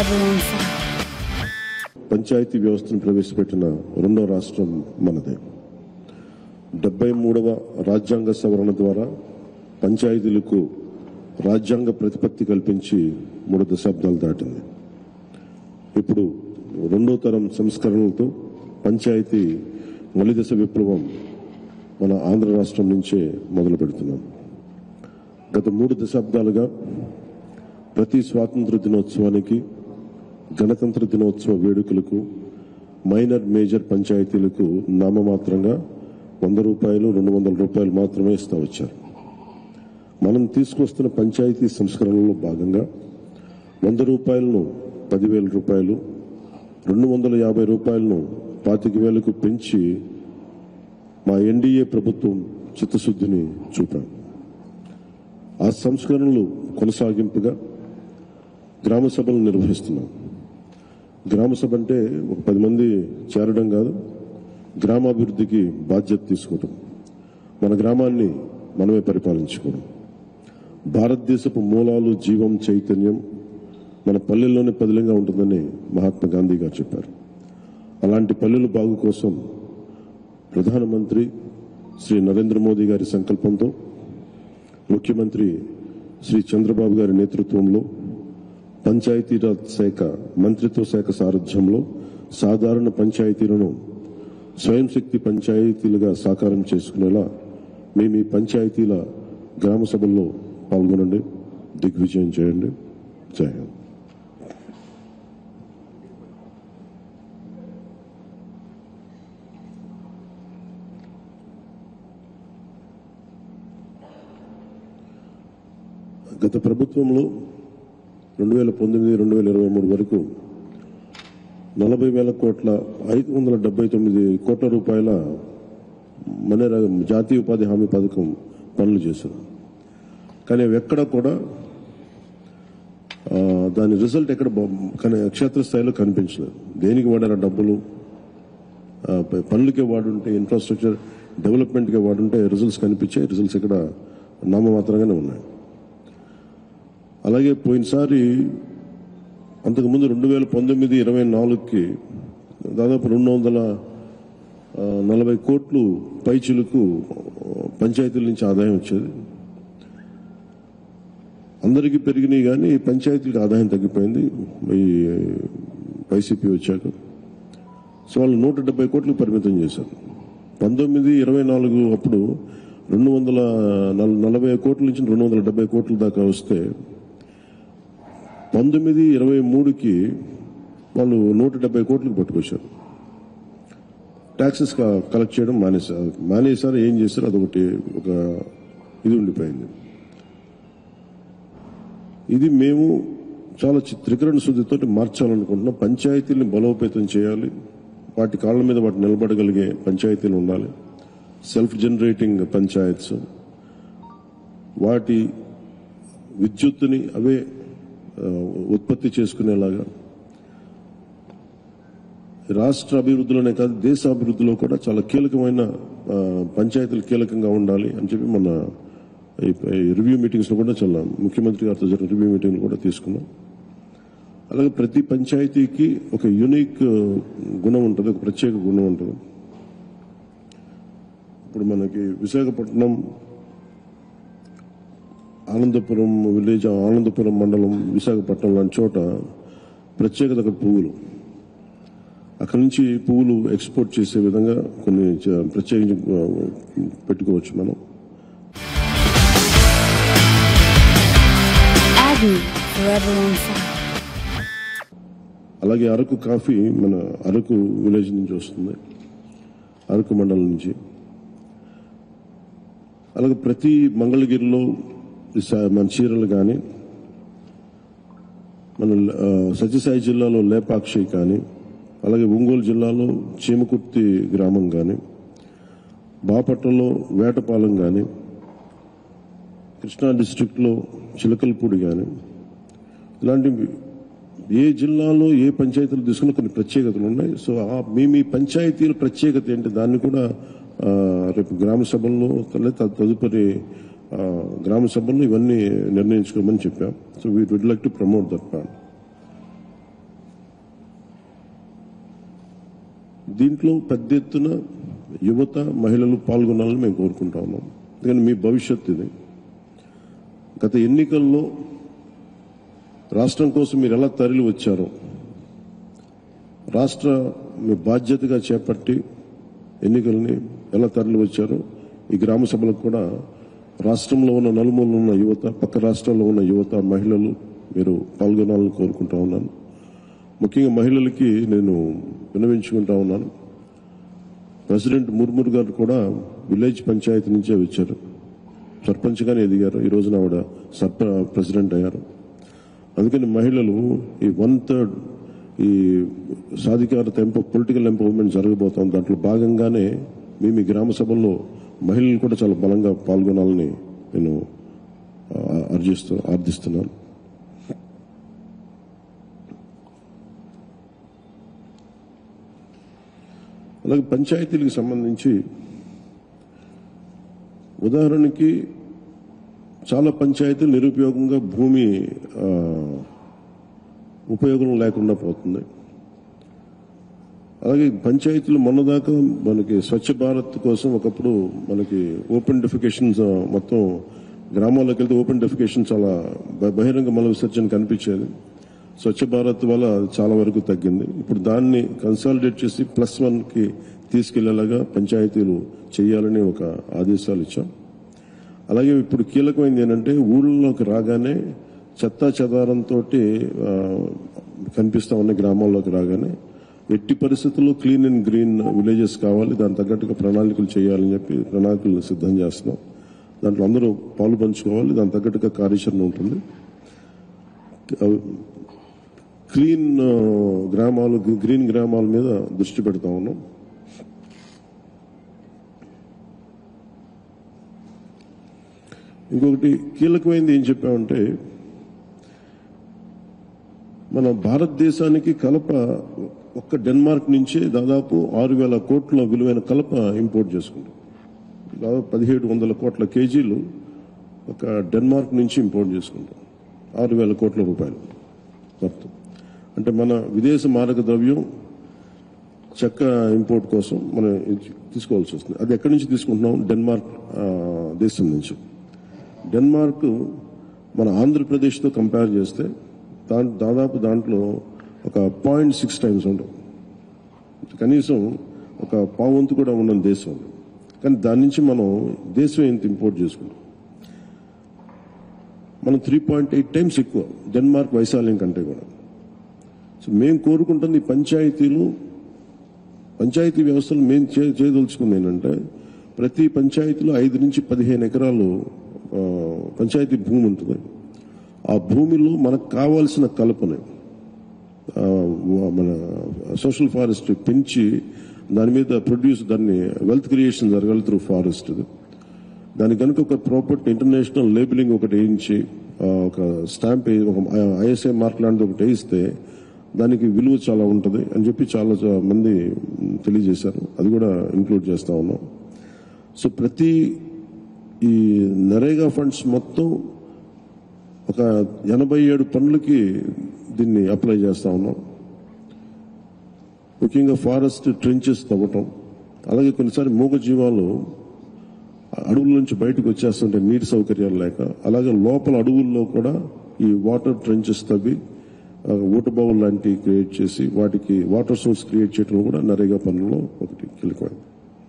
forever on fire. Panchayat వ్యవస్థను ప్రవేశపెట్టిన రెండో రాష్ట్రం మనదే. 73వ రాజ్యాంగ సవరణ ద్వారా పంచాయతీలకు రాజ్యాంగ ప్రతిపత్తి కల్పించి 3 దశాబ్దాలు దాటింది. ఇప్పుడు రెండో తరం సంస్కరణలతో పంచాయతీ మలిదశ విప్లవం మన ఆంధ్ర రాష్ట్రం నుంచే మొదలు పెడుతున్నాం. గత 3 దశాబ్దాలుగా ప్రతి స్వాతంత్ర దినోత్సవానికి, గణతంత్ర దినోత్సవ వేడుకలకు మైనర్ మేజర్ పంచాయతీలకు నామమాత్రంగా 100 రూపాయలు, 200 రూపాయలు మాత్రమే ఇస్తా వచ్చారు. మనం తీసుకొస్తున్న పంచాయతీ సంస్కరణలో భాగంగా 100 రూపాయలను 10,000 రూపాయలు, 250 రూపాయలను 25,000కు పెంచి మా ఎన్డీఏ ప్రభుత్వం చిత్తశుద్ధిని చూపాం. ఆ సంస్కరణలు కొనసాగింపుగా గ్రామ సభలు నిర్వహిస్తున్నాం. గ్రామ సభ అంటే ఒక 10 మంది చేరడం కాదు, గ్రామాభివృద్ధికి బాధ్యత తీసుకోవడం, మన గ్రామాన్ని మనమే పరిపాలించుకోవడం. భారతదేశపు మూలాలు, జీవం, చైతన్యం మన పల్లెల్లోనే పదిలంగా ఉంటుందని మహాత్మా గాంధీ గారు చెప్పారు. అలాంటి పల్లెల బాగు కోసం ప్రధానమంత్రి శ్రీ నరేంద్ర మోదీ గారి సంకల్పంతో, ముఖ్యమంత్రి శ్రీ చంద్రబాబు గారి నేతృత్వంలో పంచాయతీరాజ్ శాఖ మంత్రిత్వ శాఖ సారథ్యంలో సాధారణ పంచాయతీలను స్వయం శక్తి పంచాయతీలుగా సాకారం చేసుకునేలా మేము ఈ పంచాయతీల గ్రామ సభల్లో పాల్గొనండి, దిగ్విజయం చేయండి. జై హింద్. గత ప్రభుత్వంలో 2019-2023 వరకు 40,579 కోట్ల రూపాయల మనరేగా జాతీయ ఉపాధి హామీ పథకం పనులు చేశారు. కానీ అవి ఎక్కడ కూడా దాని రిజల్ట్ ఎక్కడ క్షేత్రస్థాయిలో కనిపించలేదు. దేనికి వాడారు డబ్బులు? పనులకే వాడుంటే, ఇన్ఫ్రాస్ట్రక్చర్ డెవలప్మెంట్కే వాడుంటే రిజల్ట్స్ కనిపించాయి. రిజల్ట్స్ ఇక్కడ నామమాత్రంగానే ఉన్నాయి. అలాగే పోయినసారి అంతకుముందు 2019-24కి దాదాపు 240 కోట్లు పైచిలకు పంచాయతీల నుంచి ఆదాయం వచ్చేది. అందరికీ పెరిగినాయి కానీ పంచాయతీలకు ఆదాయం తగ్గిపోయింది ఈ వైసీపీ వచ్చాక. సో వాళ్ళు 170 కోట్లకు పరిమితం చేశారు. 19-24 అప్పుడు 240 కోట్ల నుంచి 270 కోట్ల దాకా వస్తే 19-23కి వాళ్ళు 170 కోట్లకు పట్టుకొచ్చారు. ట్యాక్సెస్ కలెక్ట్ చేయడం మానేశారు. ఏం చేశారు? అదొకటి ఒక ఇది ఉండిపోయింది. ఇది మేము చాలా త్రికరణ శుద్ధితో మార్చాలనుకుంటున్నాం. పంచాయతీల్ని బలోపేతం చేయాలి. వాటి కాళ్ళ మీద వాటి నిలబడగలిగే పంచాయతీలు ఉండాలి. సెల్ఫ్ జనరేటింగ్ పంచాయత్స్, వాటి విద్యుత్తుని అవే ఉత్పత్తి చేసుకునేలాగా రాష్ట్ర అభివృద్ధిలోనే కాదు దేశ అభివృద్ధిలో కూడా చాలా కీలకమైన పంచాయతీలు కీలకంగా ఉండాలి అని చెప్పి మన రివ్యూ మీటింగ్స్ లో కూడా చాలా ముఖ్యమంత్రి గారితో జరిగిన రివ్యూ మీటింగ్ కూడా తీసుకున్నాం. అలాగే ప్రతి పంచాయతీకి ఒక యూనిక్ గుణం ఉంటుంది, ఒక ప్రత్యేక గుణం ఉంటుంది. ఇప్పుడు మనకి విశాఖపట్నం ఆనందపురం విలేజ్, ఆనందపురం మండలం, విశాఖపట్నం లాంటి చోట ప్రత్యేకత అక్కడ పువ్వులు. అక్కడి నుంచి పువ్వులు ఎక్స్పోర్ట్ చేసే విధంగా కొన్ని ప్రత్యేకించి పెట్టుకోవచ్చు మనం. అలాగే అరకు కాఫీ మన అరకు విలేజ్ నుంచి వస్తుంది, అరకు మండలం నుంచి. అలాగే ప్రతి మంగళగిరిలో మన చీరలు కానీ, మన సత్యసాయి జిల్లాలో లేపాక్షి కానీ, అలాగే ఒంగోలు జిల్లాలో చీమకుర్తి గ్రామం కానీ, బాపట్లలో వేటపాలెం కానీ, కృష్ణా డిస్ట్రిక్ట్లో చిలకలపూడి కానీ, ఇలాంటి ఏ జిల్లాలో ఏ పంచాయతీలు తీసుకున్నా కొన్ని ప్రత్యేకతలు ఉన్నాయి. సో మేము ఈ పంచాయతీల ప్రత్యేకత ఏంటి దాన్ని కూడా రేపు గ్రామ సభల్లో తదుపరి గ్రామ సభల్లో ఇవన్నీ నిర్ణయించుకోమని చెప్పాం. So we would like to promote that plan. దీంట్లో పెద్ద ఎత్తున యువత మహిళలు పాల్గొనాలని మేము కోరుకుంటా ఉన్నాం. ఎందుకంటే మీ భవిష్యత్తు ఇది. గత ఎన్నికల్లో రాష్ట్రం కోసం మీరు ఎలా తరలి వచ్చారో, రాష్ట్ర మీ బాధ్యతగా చేపట్టి ఎన్నికల్ని ఎలా తరలి వచ్చారో ఈ గ్రామ సభలకు కూడా రాష్ట్రంలో ఉన్న నలుమూలలో ఉన్న యువత, పక్క రాష్ట్రాల్లో ఉన్న యువత, మహిళలు మీరు పాల్గొనాలని కోరుకుంటా ఉన్నాను. ముఖ్యంగా మహిళలకి నేను విన్నవించుకుంటా ఉన్నాను. ప్రెసిడెంట్ ముర్ము గారు కూడా విలేజ్ పంచాయతీ నుంచే వచ్చారు, సర్పంచ్గానే ఎదిగారు. ఈ రోజున ఆవిడ ప్రెసిడెంట్ అయ్యారు. అందుకని మహిళలు ఈ 1/3 ఈ సాధికారత పొలిటికల్ ఎంపవర్మెంట్ జరగబోతోంది. దాంట్లో భాగంగానే మేము ఈ గ్రామ సభల్లో మహిళలు కూడా చాలా బలంగా పాల్గొనాలని నేను ఆర్థిస్తున్నాను. అలాగే పంచాయతీలకు సంబంధించి ఉదాహరణకి చాలా పంచాయతీలు నిరుపయోగంగా భూమి ఉపయోగం లేకుండా పోతుంది. అలాగే పంచాయతీలు మొన్నదాకా మనకి స్వచ్ఛ భారత్ కోసం ఒకప్పుడు మనకి ఓపెన్ డెఫికేషన్స్ మొత్తం గ్రామాల్లోకి వెళ్తే ఓపెన్ డెఫికేషన్ చాలా బహిరంగ మల విసర్జన కనిపించేది. స్వచ్ఛ భారత్ వల్ల చాలా వరకు తగ్గింది. ఇప్పుడు దాన్ని కన్సాలిడేట్ చేసి +1కి తీసుకెళ్లేలాగా పంచాయతీలు చేయాలని ఒక ఆదేశాలు ఇచ్చాం. అలాగే ఇప్పుడు కీలకమైంది ఏంటంటే ఊళ్ళలోకి రాగానే చెత్తా చెదారంతో కనిపిస్తా ఉన్న గ్రామాల్లోకి రాగానే ఎట్టి పరిస్థితుల్లో క్లీన్ అండ్ గ్రీన్ విలేజెస్ కావాలి, దాని తగ్గట్టుగా ప్రణాళికలు చేయాలని చెప్పి ప్రణాళికలు సిద్ధం చేస్తున్నాం. దాంట్లో అందరూ పాలు పంచుకోవాలి, దాని తగ్గట్టుగా కార్యాచరణ ఉంటుంది. క్లీన్ గ్రామాలు, గ్రీన్ గ్రామాల మీద దృష్టి పెడతా ఉన్నాం. ఇంకొకటి కీలకమైనది ఏం చెప్పామంటే మన భారతదేశానికి కలప ఒక్క డెన్మార్క్ నుంచే దాదాపు 6,000 కోట్ల విలువైన కలప ఇంపోర్ట్ చేసుకుంటాం. దాదాపు 1,700 కోట్ల కేజీలు ఒక డెన్మార్క్ నుంచి ఇంపోర్ట్ చేసుకుంటాం. 6,000 కోట్ల రూపాయలు మొత్తం. అంటే మన విదేశ మారక ద్రవ్యం చెక్క ఇంపోర్ట్ కోసం మనం తీసుకోవాల్సి వస్తుంది. అది ఎక్కడి నుంచి తీసుకుంటున్నాం? డెన్మార్క్ దేశం నుంచి. డెన్మార్క్ మన ఆంధ్రప్రదేశ్తో కంపేర్ చేస్తే దాదాపు దాంట్లో ఒక 0.6 టైమ్స్ ఉంటుంది. కనీసం ఒక పావంతు కూడా ఉన్న దేశం. కానీ దాని నుంచి మనం దేశం ఎంత ఇంపోర్ట్ చేసుకుంటాం? మనం 3.8 టైమ్స్ ఎక్కువ డెన్మార్క్ వైశాల్యం కంటే కూడా. సో మేము కోరుకుంటుంది పంచాయతీ వ్యవస్థలు మేము చేయదలుచుకుంది ఏంటంటే ప్రతి పంచాయతీలో 5 నుంచి 15 ఎకరాలు పంచాయతీ భూమి ఉంటుంది. ఆ భూమిలో మనకు కావాల్సిన కలపని మన సోషల్ ఫారెస్ట్రీ పెంచి దాని మీద దాన్ని వెల్త్ క్రియేషన్ జరగాలి త్రూ ఫారెస్ట్. దాని కనుక ఒక ప్రాపర్టీ ఇంటర్నేషనల్ లేబులింగ్ ఒకటి వేయించి ఒక స్టాంప్ ఒక ISI మార్క్ లాంటిది ఒకటి వేయిస్తే దానికి విలువ చాలా ఉంటుంది అని చెప్పి చాలా మంది తెలియజేశారు. అది కూడా ఇంక్లూడ్ చేస్తా ఉన్నాం. సో ప్రతి ఈ నరేగా ఫండ్స్ మొత్తం ఒక 87 పనులకి దీన్ని అప్లై చేస్తా ఉన్నాం. ముఖ్యంగా ఫారెస్ట్ ట్రెంచెస్ తవ్వటం, అలాగే కొన్నిసారి మూగజీవాలు అడవుల నుంచి బయటకు వచ్చేస్తుంటే నీటి సౌకర్యాలు లేక, అలాగే లోపల అడవుల్లో కూడా ఈ వాటర్ ట్రెంచెస్ తవ్వి ఊటబావులు లాంటివి క్రియేట్ చేసి వాటికి వాటర్ సోర్స్ క్రియేట్ చేయడం కూడా నరేగా పనుల్లో ఒకటి కీలకమైంది.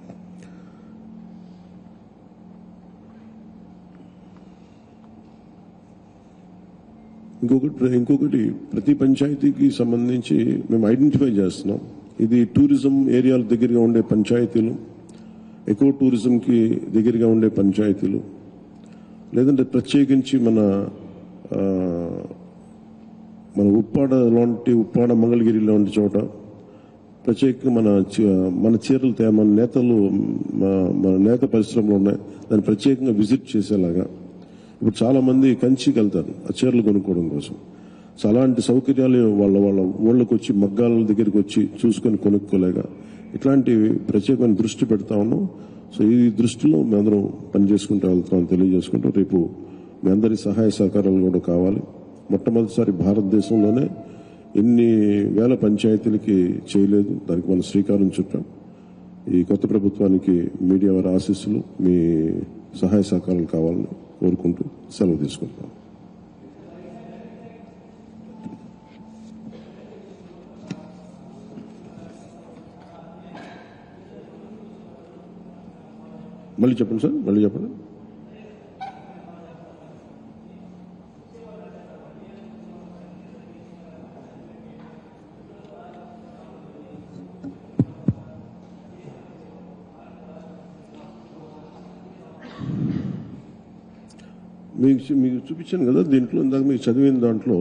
ఇంకొకటి ప్రతి పంచాయతీకి సంబంధించి మేము ఐడెంటిఫై చేస్తున్నాం. ఇది టూరిజం ఏరియాల దగ్గరగా ఉండే పంచాయతీలు, ఎకో టూరిజంకి దగ్గరగా ఉండే పంచాయతీలు, లేదంటే ప్రత్యేకించి మన ఉప్పాడ మంగళగిరి లాంటి చోట ప్రత్యేకంగా మన చీరలు మన నేతలు మన నేత పరిశ్రమలు ఉన్నాయి, దాన్ని ప్రత్యేకంగా విజిట్ చేసేలాగా. ఇప్పుడు చాలా మంది కంచికి వెళ్తారు ఆ చీరలు కొనుక్కోవడం కోసం. సో అలాంటి సౌకర్యాలు వాళ్ళ ఊళ్ళకి వచ్చి మగ్గాల దగ్గరికి వచ్చి చూసుకొని కొనుక్కోలేక ఇట్లాంటి ప్రత్యేకమైన దృష్టి పెడతా ఉన్నాం. సో ఈ దృష్టిలో మేమందరం పనిచేసుకుంటూ వెళ్తామని తెలియజేసుకుంటూ రేపు మీ అందరి సహాయ సహకారాలు కూడా కావాలి. మొట్టమొదటిసారి భారతదేశంలోనే ఎన్ని వేల పంచాయతీలకి చేయలేదు. దానికి మనం శ్రీకారం చుట్టాం. ఈ కొత్త ప్రభుత్వానికి మీడియా వారి ఆశీస్సులు, మీ సహాయ సహకారాలు కావాలని కోరుకుంటూ సెలవు తీసుకుంటాం. మళ్ళీ చెప్పండి సార్, మళ్ళీ చెప్పండి. మీకు చూపించాను కదా, దీంట్లో ఇందాక మీకు చదివిన దాంట్లో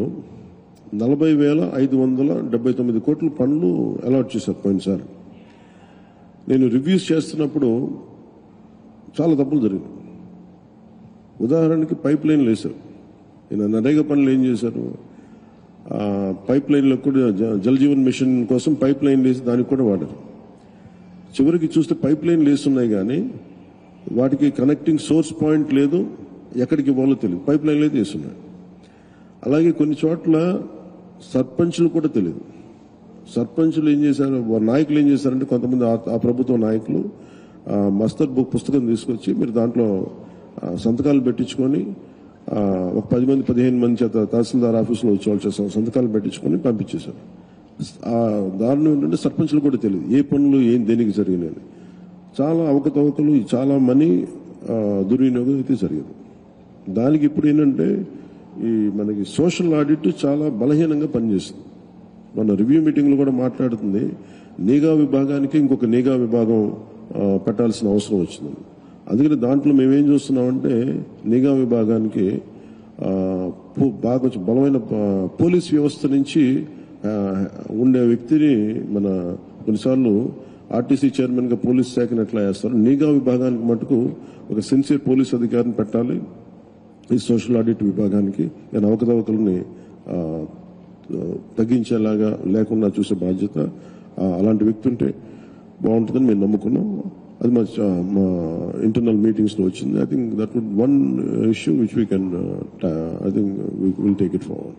40,579 కోట్ల పనులు అలాట్ చేశారు పోయినసారి. నేను రివ్యూస్ చేస్తున్నప్పుడు చాలా తప్పులు జరిగాయి. ఉదాహరణకి పైప్ లైన్లు వేశారు. ఈయన నరేగా పనులు ఏం చేశారు, పైప్ లైన్లో కూడా జల్ జీవన్ మిషన్ కోసం పైప్ లైన్లు వేసి దానికి కూడా వాడారు. చివరికి చూస్తే పైప్ లైన్లు వేస్తున్నాయి కానీ వాటికి కనెక్టింగ్ సోర్స్ పాయింట్ లేదు, ఎక్కడికి ఇవ్వాలో తెలియదు. పైప్ లైన్లు అయితే వేస్తున్నాయి. అలాగే కొన్ని చోట్ల సర్పంచులు కూడా తెలియదు. సర్పంచులు ఏం చేశారు, నాయకులు ఏం చేశారంటే కొంతమంది ఆ ప్రభుత్వ నాయకులు మస్తర్ బుక్ పుస్తకం తీసుకొచ్చి మీరు దాంట్లో సంతకాలు పెట్టించుకొని ఒక 10 మంది 15 మంది చేత తహసీల్దార్ ఆఫీసులో వచ్చి వాళ్ళు సంతకాలు పెట్టించుకొని పంపించేశారు. దారుణం ఏంటంటే సర్పంచులు కూడా తెలియదు ఏ పనులు ఏం దేనికి జరిగినాయని. చాలా అవకతవకలు, చాలా మనీ దుర్వినియోగం అయితే జరిగింది. దానికి ఇప్పుడు ఏంటంటే ఈ మనకి సోషల్ ఆడిట్ చాలా బలహీనంగా పనిచేస్తుంది. మన రివ్యూ మీటింగ్లో కూడా మాట్లాడుతుంది, నిఘా విభాగానికి ఇంకొక నిఘా విభాగం పెట్టాల్సిన అవసరం వచ్చింది. అందుకని దాంట్లో మేమేం చూస్తున్నామంటే నిఘా విభాగానికి బాగా బలమైన పోలీస్ వ్యవస్థ నుంచి ఉండే వ్యక్తిని మన కొన్నిసార్లు ఆర్టీసీ చైర్మన్గా పోలీస్ శాఖను ఎట్లా వేస్తారు, నిఘా విభాగానికి మటుకు ఒక సిన్సియర్ పోలీస్ అధికారిని పెట్టాలి. ఈ సోషల్ ఆడిట్ విభాగానికి నేను అవకతవకల్ని తగ్గించేలాగా లేకుండా చూసే బాధ్యత అలాంటి వ్యక్తి ఉంటే బాగుంటుందని మేము నమ్ముకున్నాం. అది మా ఇంటర్నల్ మీటింగ్స్లో వచ్చింది. I think that would one issue which we can I think will take it forward.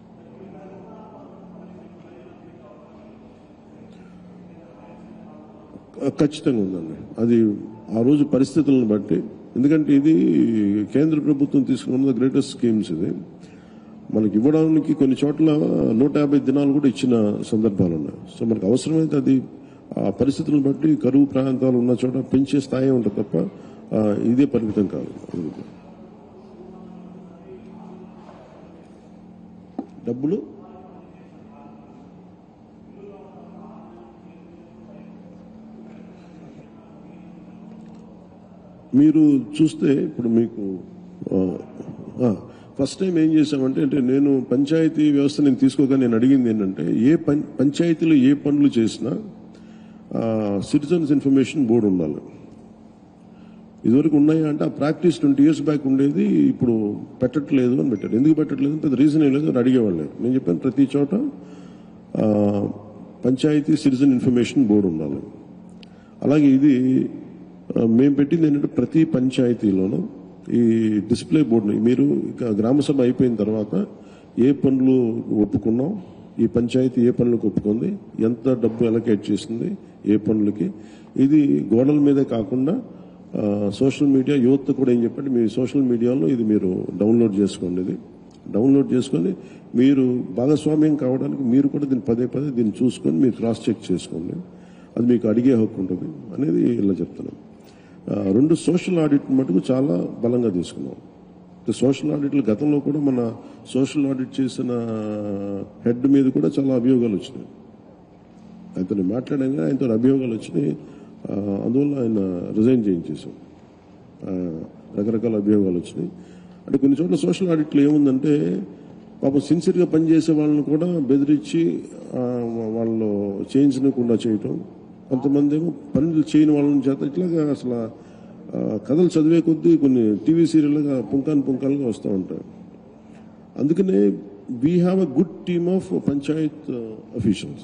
ఖచ్చితంగా ఉందండి. అది ఆ రోజు పరిస్థితులను బట్టి, ఎందుకంటే ఇది కేంద్ర ప్రభుత్వం తీసుకున్న గ్రేటెస్ట్ స్కీమ్స్. ఇది మనకి ఇవ్వడానికి కొన్ని చోట్ల 150 దినాలు కూడా ఇచ్చిన సందర్భాలు ఉన్నాయి. సో మనకు అవసరమైతే అది ఆ పరిస్థితులను బట్టి కరువు ప్రాంతాలు ఉన్న చోట పెంచే స్థాయి ఉంటుంది తప్ప ఇదే పరిమితం కాదు. డబ్బులు మీరు చూస్తే ఇప్పుడు మీకు ఫస్ట్ టైం ఏం చేశామంటే, అంటే నేను పంచాయతీ వ్యవస్థ నేను తీసుకోగా నేను అడిగింది ఏంటంటే పంచాయతీలో ఏ పనులు చేసినా సిటిజన్స్ ఇన్ఫర్మేషన్ బోర్డు ఉండాలి. ఇదివరకు ఉన్నాయా అంటే ఆ ప్రాక్టీస్ 20 years బ్యాక్ ఉండేది, ఇప్పుడు పెట్టట్లేదు అని పెట్టారు. ఎందుకు పెట్టట్లేదు అంటే రీజన్ ఏం లేదు అని అడిగేవాళ్ళు. నేను చెప్పాను ప్రతి చోట పంచాయతీ సిటిజన్ ఇన్ఫర్మేషన్ బోర్డు ఉండాలి. అలాగే ఇది మేము పెట్టింది ఏంటంటే ప్రతి పంచాయతీలోనూ ఈ డిస్ప్లే బోర్డుని మీరు గ్రామసభ అయిపోయిన తర్వాత ఏ పనులు ఒప్పుకున్నాం, ఈ పంచాయతీ ఏ పనులకు ఒప్పుకుంది, ఎంత డబ్బు అలొకేట్ చేసింది ఏ పనులకి, ఇది గోడల మీదే కాకుండా సోషల్ మీడియా యువత కూడా ఏం చెప్పండి, మీ సోషల్ మీడియాలో ఇది మీరు డౌన్లోడ్ చేసుకోండి. ఇది డౌన్లోడ్ చేసుకొని మీరు భాగస్వామ్యం కావడానికి మీరు కూడా దీన్ని పదే దీన్ని చూసుకొని మీరు క్రాస్ చెక్ చేసుకోండి. అది మీకు అడిగే హక్కు ఉంటుంది అనేది ఇలా చెప్తున్నాం. 2 సోషల్ ఆడిట్ మటుకు చాలా బలంగా తీసుకున్నాం. సోషల్ ఆడిట్లు గతంలో కూడా మన సోషల్ ఆడిట్ చేసిన హెడ్ మీద కూడా చాలా అభియోగాలు వచ్చినాయి. ఆయనతో మాట్లాడాను, ఆయనతో అభియోగాలు వచ్చినాయి. అందువల్ల ఆయన రిజైన్ చేయించేసాం. రకరకాల అభియోగాలు వచ్చినాయి. అంటే కొన్ని చోట్ల సోషల్ ఆడిట్లో ఏముందంటే పాపం సిన్సియర్గా పనిచేసే వాళ్ళని కూడా బెదిరించి వాళ్ళు చేయించకుండా చేయటం, కొంతమంది ఏమో పనులు చేయని వాళ్ళని చేత ఇట్లాగా అసలు కథలు చదివే కొద్దీ కొన్ని టీవీ సీరియల్గా పుంకాలుగా వస్తూ ఉంటాయి. అందుకనే we have a good team of panchayat officials.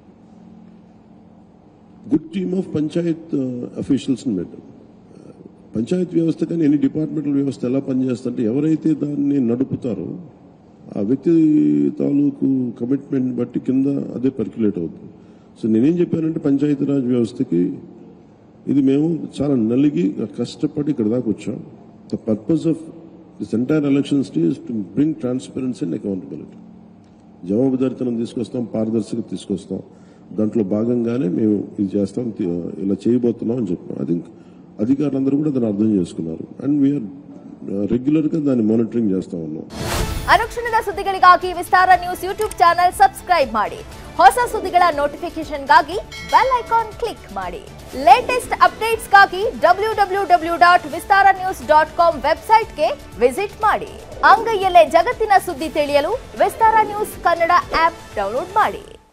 Good team of panchayat అఫీషియల్స్ని పెట్టాం. పంచాయతీ వ్యవస్థ కానీ ఎన్ని డిపార్ట్మెంటల్ వ్యవస్థ ఎలా పనిచేస్తుంటే ఎవరైతే దాన్ని నడుపుతారో ఆ వ్యక్తి తాలూకు కమిట్మెంట్ బట్టి కింద అదే పర్క్యులేట్ అవుతుంది. సో నేనేం చెప్పానంటే పంచాయతీరాజ్ వ్యవస్థకి ఇది మేము చాలా నలిగి కష్టపడి ఇక్కడ దాకా వచ్చాం. The purpose of this entire elections is to bring transparency and accountability. జవాబుదారితనం తీసుకొస్తాం, పారదర్శకత తీసుకొస్తాం. దాంట్లో భాగంగానే మేము ఇది చేస్తాం, ఇలా చేయబోతున్నాం అని చెప్పాం. ఐ థింక్ అధికారులందరూ కూడా దాన్ని అర్థం చేసుకున్నారు. అండ్ వీఆర్ ರೆಗ್ಯುಲರ್ గా దాన్ని మానిటరింగ్ చేస్ತಾ ఉన్నాం. ಅನುಕ್ಷಣದ ಸುದ್ದಿಗಳಿಗಾಗಿ Vistara news YouTube channel subscribe ಮಾಡಿ. ಹೊಸ ಸುದ್ದಿಗಳ ನೋಟಿಫಿಕೇಶನ್ಗಾಗಿ ಬೆಲ್ ಐಕಾನ್ ಕ್ಲಿಕ್ ಮಾಡಿ. ಲೇಟೆಸ್ಟ್ ಅಪ್ಡೇಟ್ಸ್ಗಾಗಿ www.vistaranews.com ವೆಬ್ಸೈಟ್ಗೆ ವಿಸಿಟ್ ಮಾಡಿ. ಅಂಗೈಯಲ್ಲೇ ಜಗತ್ತಿನ ಸುದ್ದಿ ತಿಳಿಯಲು Vistara news Kannada app download ಮಾಡಿ.